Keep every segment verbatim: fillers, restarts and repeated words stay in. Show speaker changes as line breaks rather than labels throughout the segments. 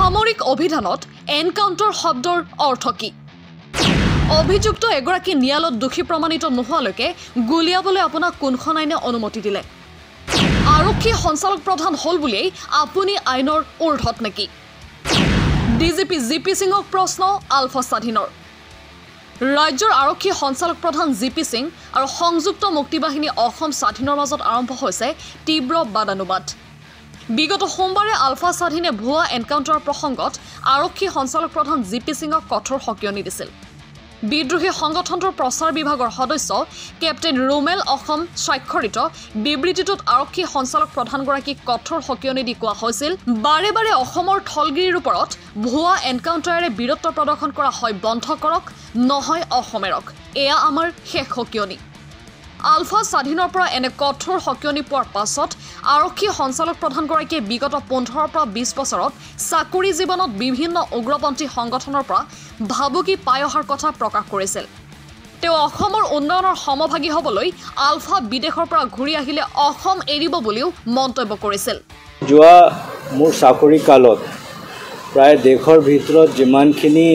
সামৰিক অভিধানত এনকাউণ্টাৰ শব্দৰ অৰ্থ কি অভিযুক্ত এগৰাকী ন্যায়ালয়ত দোষী প্ৰমাণিত নোহোৱালৈকে গুলিয়াবলৈ আপোনাক কোনখন আইনে অনুমতি দিলে আৰক্ষী সঞ্চালক প্ৰধান হল বুলিয়েই আপুনি আইনৰ ঊৰ্ধত নেকি ডিজিপি জিপি সিঙক প্ৰশ্ন আলফা স্বাধীনৰ ৰাজ্যৰ আৰক্ষী সঞ্চালক প্ৰধান জিপি সিং আৰু সংযুক্ত মুক্তিবাহিনী অসম স্বাধীনৰ মাজত আৰম্ভ হৈছে তীব্ৰ বাদানুবাদ বিগত সোমবাৰে আলফা স্বাধীনে ভুৱা এনকাউণ্টাৰ প্ৰসংগত আৰক্ষী সঞ্চালক প্ৰধান জিপি সিঙক কঠোৰ সকিয়নি দিছিল বিদ্ৰোহী সংগঠনটোৰ প্ৰচাৰ বিভাগৰ সদস্য কেপ্টেইন ৰুমেল অসম স্বাক্ষৰিত বিবৃতিটোত আৰক্ষী সঞ্চালক প্ৰধানগৰাকীক কঠোৰ সকিয়নি দি কোৱা হৈছিল বাৰে বাৰে অসমৰ থলগিৰিৰ ওপৰত ভুৱা এনকাউণ্টাৰেৰে বীৰত্ব প্ৰদৰ্শন কৰা হয় বন্ধ কৰক নহয় অসমেৰক এয়া আমাৰ শেষ সকিয়নি আলফা স্বাধীনৰ পৰা এনে কঠোৰ সকিয়নি পোৱাৰ পাছত আৰক্ষী সঞ্চালক প্ৰধানগৰাকীয়ে বিগত পোন্ধৰৰ পৰা বিশ বছৰত চাকৰি জীৱনত বিভিন্ন উগ্ৰপন্থী সংগঠনৰ পৰা ভাবুকি পাই অহাৰ কথা প্ৰকাশ কৰিছিল তেওঁ অসমৰ উন্নয়নৰ সমভাগী হ'বলৈ আলফা বিদেশৰ পৰা ঘূৰি আহিলে অসম এৰিব বুলিও মন্তব্য কৰিছিল
যোৱা মোৰ চাকৰি কালত প্ৰায় দেশৰ ভিতৰত যিমানখিনি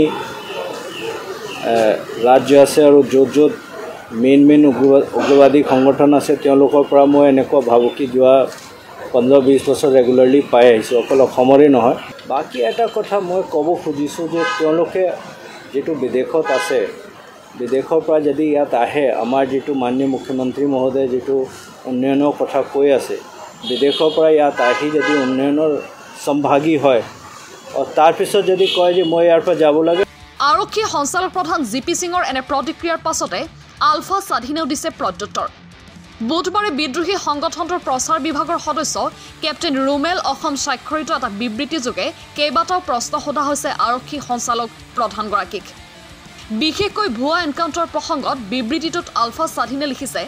ৰাজ্য আছে আৰু য'ত য'ত মেইন মেইন উগ্ৰবাদী সংগঠন আছে তেওঁলোকৰ পৰা মই এনেকুৱা ভাবুকি যোৱা পোন্ধৰ বিশ বছৰ ৰেগুলাৰলি পাই আহিছোঁ অকল অসমৰে নহয় বাকী এটা কথা মই ক'ব খুজিছোঁ যে তেওঁলোকে যেটো বিদেশত আছে বিদেশৰ পৰা যদি ইয়াত আহে আমাৰ যেটো মাননীয় মুখ্যমন্ত্ৰী মহোদয় যেটো উন্নয়নৰ কথা কৈ আছে বিদেশৰ পৰা ইয়াত আহি যদি উন্নয়নৰ সম্ভাগী হয় আৰু তাৰ পিছত যদি কয় যে মই ইয়াৰ পৰা যাব লাগে
আৰক্ষী সঞ্চালক প্ৰধান জিপি সিঙৰ এনে প্ৰতিক্ৰিয়াৰ পাছতে আলফা স্বাধীনেও দিছে প্ৰত্যুত্তৰ বুধবাৰে বিদ্ৰোহী সংগঠনটোৰ প্ৰচাৰ বিভাগৰ সদস্য কেপ্টেইন ৰুমেল অসম স্বাক্ষৰিত এটা বিবৃতিযোগে কেইবাটাও প্ৰশ্ন সোধা হৈছে আৰক্ষী সঞ্চালক প্ৰধানগৰাকীক বিশেষকৈ ভুৱা এনকাউণ্টাৰ প্ৰসংগত বিবৃতিটোত আলফা স্বাধীনে লিখিছে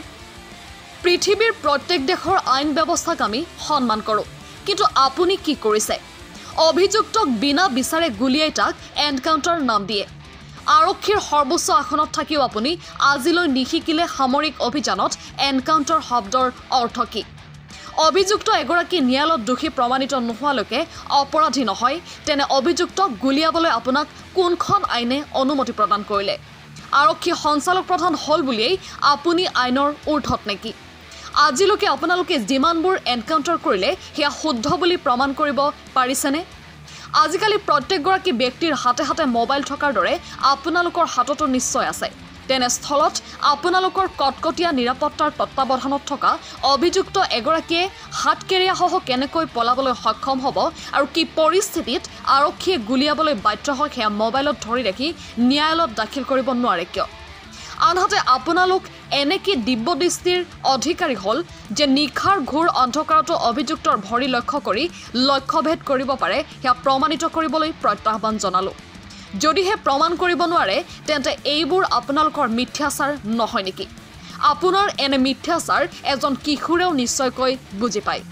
পৃথিৱীৰ প্ৰত্যেক দেশৰ আইন ব্যৱস্থাক আমি সন্মান কৰোঁ কিন্তু আপুনি কি কৰিছে অভিযুক্তক বিনা বিচাৰে গুলিয়াই তাক এনকাউণ্টাৰ নাম দিয়ে আৰক্ষীৰ সৰ্বোচ্চ আসনত থাকিও আপুনি আজিলৈ নিশিকিলে সামৰিক অভিযানত এনকাউণ্টাৰ শব্দৰ অৰ্থ কি অভিযুক্ত এগৰাকী ন্যায়ালয়ত দোষী প্ৰমাণিত নোহোৱালৈকে অপৰাধী নহয় তেনে অভিযুক্তক গুলিয়াবলৈ আপোনাক কোনখন আইনে অনুমতি প্ৰদান কৰিলে আৰক্ষী সঞ্চালক প্ৰধান হল বুলিয়েই আপুনি আইনৰ ঊৰ্ধত নেকি আজিলৈকে আপোনালোকে যিমানবোৰ এনকাউণ্টাৰ কৰিলে সেয়া শুদ্ধ বুলি প্ৰমাণ কৰিব পাৰিছেনে আজিকালি প্ৰত্যেকগৰাকী ব্যক্তিৰ হাতে হাতে মোবাইল থকাৰ দৰে আপোনালোকৰ হাততো নিশ্চয় আছে তেনে স্থলত আপোনালোকৰ কটকটীয়া নিৰাপত্তাৰ তত্ত্বাৱধানত থকা অভিযুক্ত এগৰাকীয়ে হাতকেৰিয়াসহ কেনেকৈ পলাবলৈ সক্ষম হ'ব আৰু কি পৰিস্থিতিত আৰক্ষীয়ে গুলিয়াবলৈ বাধ্য হয় সেয়া মোবাইলত ধৰি ৰাখি ন্যায়ালয়ত দাখিল কৰিব নোৱাৰে কিয় আনহাতে আপোনালোক এনেকি দিব্যদৃষ্টিৰ অধিকাৰী হল যে নিখাৰ ঘূৰ অন্ধকাৰতো অভিযুক্তৰ ভৰি লক্ষ্য কৰি লক্ষ্যভেদ কৰিব পাৰে সেয়া প্ৰমাণিত কৰিবলৈ প্ৰত্যাহ্বান জনালো যদিহে প্ৰমাণ কৰিব নোৱাৰে তেন্তে এইবোৰ আপোনালোকৰ মিথ্যাচাৰ নহয় নেকি আপোনাৰ এনে মিথ্যাচাৰ এজন কিশোৰেও নিশ্চয়কৈ বুজি পায়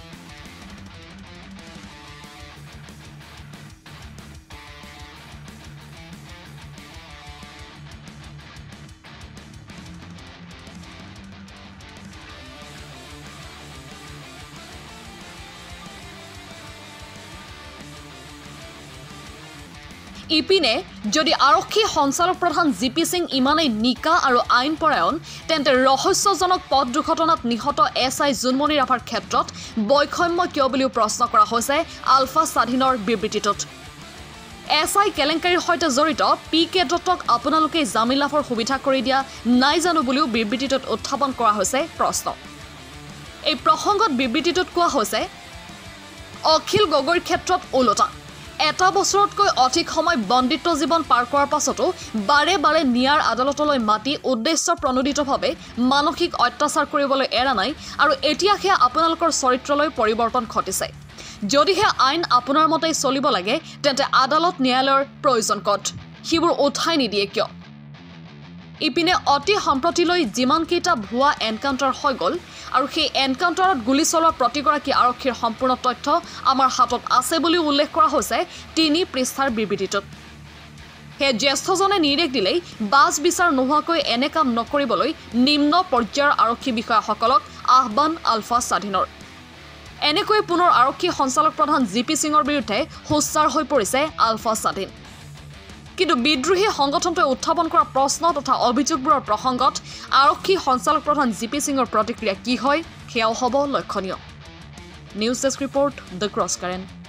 ইপিনে যদি আৰক্ষী সঞ্চালক প্ৰধান জিপি সিং ইমানেই নিকা আৰু আইন পৰায়ণ তেন্তে ৰহস্যজনক পথ দুৰ্ঘটনাত নিহত এছ আই জুনমণি ৰাভাৰ ক্ষেত্ৰত বৈষম্য কিয় বুলিও প্ৰশ্ন কৰা হৈছে আলফা স্বাধীনৰ বিবৃতিটোত এছ আই কেলেংকাৰীৰ সৈতে জড়িত পি কে দত্তক আপোনালোকে জামিন লাভৰ সুবিধা কৰি দিয়া নাই জানো বুলিও বিবৃতিটোত উত্থাপন কৰা হৈছে প্ৰশ্ন এই প্ৰসংগত বিবৃতিটোত কোৱা হৈছে অখিল গগৈৰ ক্ষেত্ৰত ওলোটা এটা বছৰতকৈ অধিক সময় বন্দিত্ব জীৱন পাৰ কৰাৰ পাছতো বাৰে বাৰে নিয়াৰ আদালতলৈ মাতি উদ্দেশ্য প্ৰণোদিতভাৱে মানসিক অত্যাচাৰ কৰিবলৈ এৰা নাই আৰু এতিয়া সেয়া আপোনালোকৰ চৰিত্ৰলৈ পৰিৱৰ্তন ঘটিছে যদিহে আইন আপোনাৰ মতেই চলিব লাগে তেন্তে আদালত ন্যায়ালয়ৰ প্ৰয়োজন কত সিবোৰ উঠাই নিদিয়ে কিয় ইপিনে অতি সম্প্ৰতিলৈ যিমান কেইটা ভুৱা এনকাউণ্টাৰ হৈ গ'ল আৰু সেই এনকাউণ্টাৰত গুলি চলোৱা প্ৰতিগৰাকী আৰক্ষীৰ সম্পূৰ্ণ তথ্য আমাৰ হাতত আছে বুলি উল্লেখ কৰা হৈছে তিনি পৃষ্ঠাৰ বিবৃতিটোত হে জ্যেষ্ঠজনে নিৰ্দেশ দিলেই বাজ বিচাৰ নোহোৱাকৈ এনে কাম নকৰিবলৈ নিম্ন পৰ্যায়ৰ আৰক্ষী বিষয়াসকলক আহ্বান আলফা স্বাধীনৰ এনেকৈ পুনৰ আৰক্ষী সঞ্চালক প্ৰধান জি পি সিঙৰ বিৰুদ্ধে সোচ্চাৰ হৈ পৰিছে আলফা স্বাধীন কিন্তু বিদ্ৰোহী সংগঠনটোৱে উত্থাপন কৰা প্ৰশ্ন তথা অভিযোগবোৰৰ প্ৰসংগত আৰক্ষী সঞ্চালক প্ৰধান জি পি সিঙৰ প্ৰতিক্ৰিয়া কি হয় সেয়াও হ'ব লক্ষণীয় news desk report the Cross current